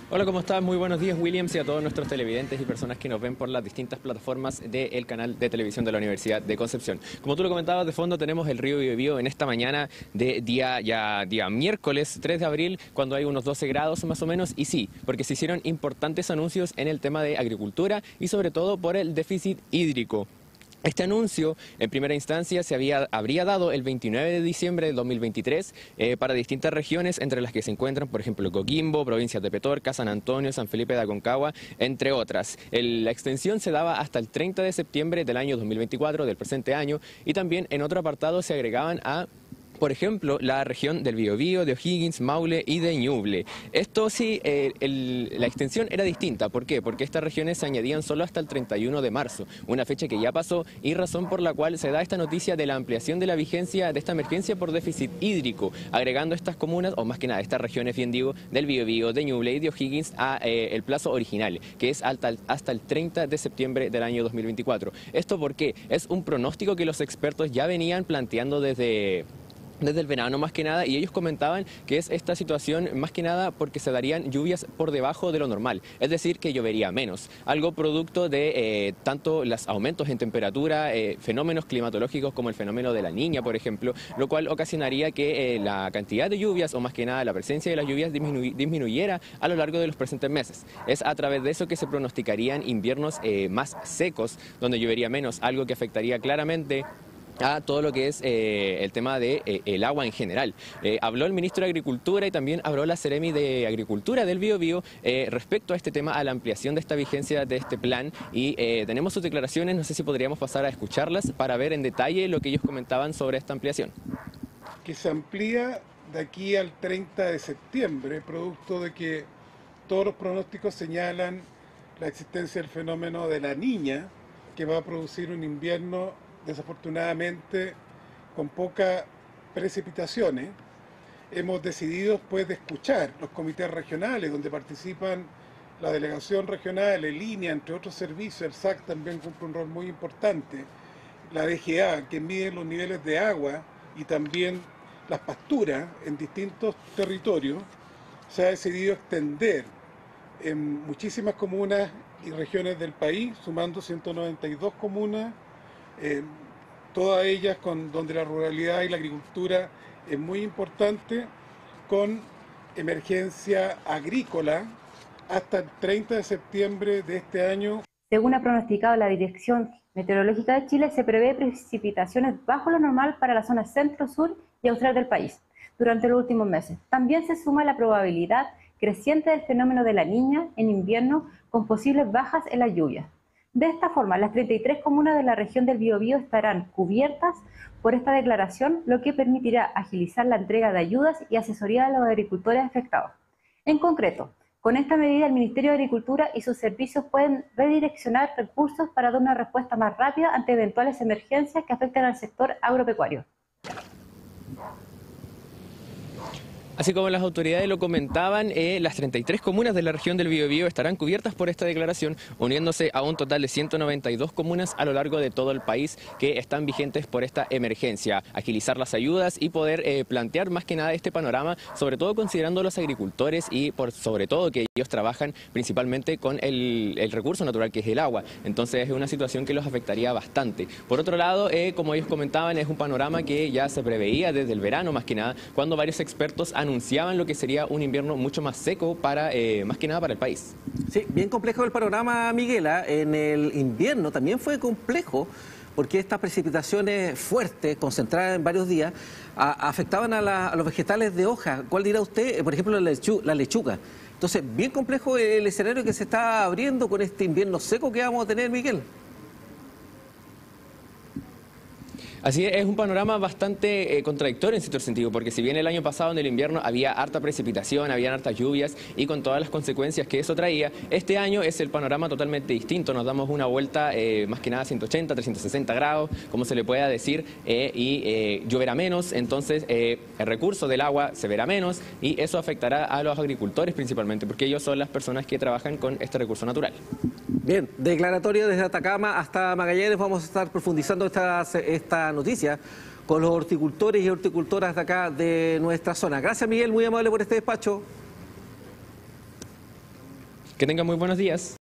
Hola, ¿cómo estás? Muy buenos días, Williams, y a todos nuestros televidentes y personas que nos ven por las distintas plataformas del canal de televisión de la Universidad de Concepción. Como tú lo comentabas, de fondo tenemos el río Biobío en esta mañana de día miércoles 3 de abril, cuando hay unos 12 grados más o menos, y sí, porque se hicieron importantes anuncios en el tema de agricultura y sobre todo por el déficit hídrico. Este anuncio, en primera instancia, habría dado el 29 de diciembre de 2023 para distintas regiones, entre las que se encuentran, por ejemplo, Coquimbo, provincias de Petorca, San Antonio, San Felipe de Aconcagua, entre otras. La extensión se daba hasta el 30 de septiembre del año 2024, del presente año, y también en otro apartado se agregaban a, por ejemplo, la región del Biobío, de O'Higgins, Maule y de Ñuble. Esto sí, la extensión era distinta. ¿Por qué? Porque estas regiones se añadían solo hasta el 31 de marzo, una fecha que ya pasó y razón por la cual se da esta noticia de la ampliación de la vigencia de esta emergencia por déficit hídrico, agregando estas comunas, o más que nada estas regiones, bien digo, del Biobío, de Ñuble y de O'Higgins a el plazo original, que es hasta el 30 de septiembre del año 2024. ¿Esto por qué? Es un pronóstico que los expertos ya venían planteando desde el verano más que nada, y ellos comentaban que es esta situación más que nada porque se darían lluvias por debajo de lo normal, es decir, que llovería menos, algo producto de tanto los aumentos en temperatura, fenómenos climatológicos como el fenómeno de la Niña, por ejemplo, lo cual ocasionaría que la cantidad de lluvias, o más que nada la presencia de las lluvias, disminuyera a lo largo de los presentes meses. Es a través de eso que se pronosticarían inviernos más secos, donde llovería menos, algo que afectaría claramente a todo lo que es el tema de el agua en general. Habló el ministro de Agricultura y también habló la Seremi de Agricultura del Biobío respecto a este tema, a la ampliación de esta vigencia de este plan, y tenemos sus declaraciones, no sé si podríamos pasar a escucharlas para ver en detalle lo que ellos comentaban sobre esta ampliación. Que se amplía de aquí al 30 de septiembre, producto de que todos los pronósticos señalan la existencia del fenómeno de la Niña, que va a producir un invierno desafortunadamente con pocas precipitaciones. Hemos decidido, después de escuchar los comités regionales donde participan la delegación regional, el INEA, entre otros servicios, el SAC también cumple un rol muy importante, la DGA, que mide los niveles de agua y también las pasturas en distintos territorios, se ha decidido extender en muchísimas comunas y regiones del país, sumando 192 comunas, todas ellas donde la ruralidad y la agricultura es muy importante, con emergencia agrícola hasta el 30 de septiembre de este año. Según ha pronosticado la Dirección Meteorológica de Chile, se prevé precipitaciones bajo lo normal para la zona centro, sur y austral del país durante los últimos meses. También se suma la probabilidad creciente del fenómeno de la Niña en invierno, con posibles bajas en las lluvias. De esta forma, las 33 comunas de la región del Biobío estarán cubiertas por esta declaración, lo que permitirá agilizar la entrega de ayudas y asesoría a los agricultores afectados. En concreto, con esta medida el Ministerio de Agricultura y sus servicios pueden redireccionar recursos para dar una respuesta más rápida ante eventuales emergencias que afecten al sector agropecuario. Así como las autoridades lo comentaban, las 33 comunas de la región del Biobío estarán cubiertas por esta declaración, uniéndose a un total de 192 comunas a lo largo de todo el país que están vigentes por esta emergencia. Agilizar las ayudas y poder plantear más que nada este panorama, sobre todo considerando a los agricultores y sobre todo que ellos trabajan principalmente con el recurso natural que es el agua. Entonces es una situación que los afectaría bastante. Por otro lado, como ellos comentaban, es un panorama que ya se preveía desde el verano más que nada, cuando varios expertos anunciaban lo que sería un invierno mucho más seco para, más que nada para el país. Sí, bien complejo el panorama, Miguela. En el invierno también fue complejo porque estas precipitaciones fuertes, concentradas en varios días, afectaban a los vegetales de hoja. ¿Cuál dirá usted? Por ejemplo, la lechuga. Entonces, bien complejo el escenario que se está abriendo con este invierno seco que vamos a tener, Miguel. Así es un panorama bastante contradictorio en cierto sentido, porque si bien el año pasado en el invierno había harta precipitación, habían hartas lluvias y con todas las consecuencias que eso traía, este año es el panorama totalmente distinto. Nos damos una vuelta más que nada 180, 360 grados, como se le pueda decir, y lloverá menos, entonces el recurso del agua se verá menos y eso afectará a los agricultores principalmente, porque ellos son las personas que trabajan con este recurso natural. Bien, declaratoria desde Atacama hasta Magallanes. Vamos a estar profundizando esta noticia con los horticultores y horticultoras de acá de nuestra zona. Gracias, Miguel, muy amable por este despacho. Que tengan muy buenos días.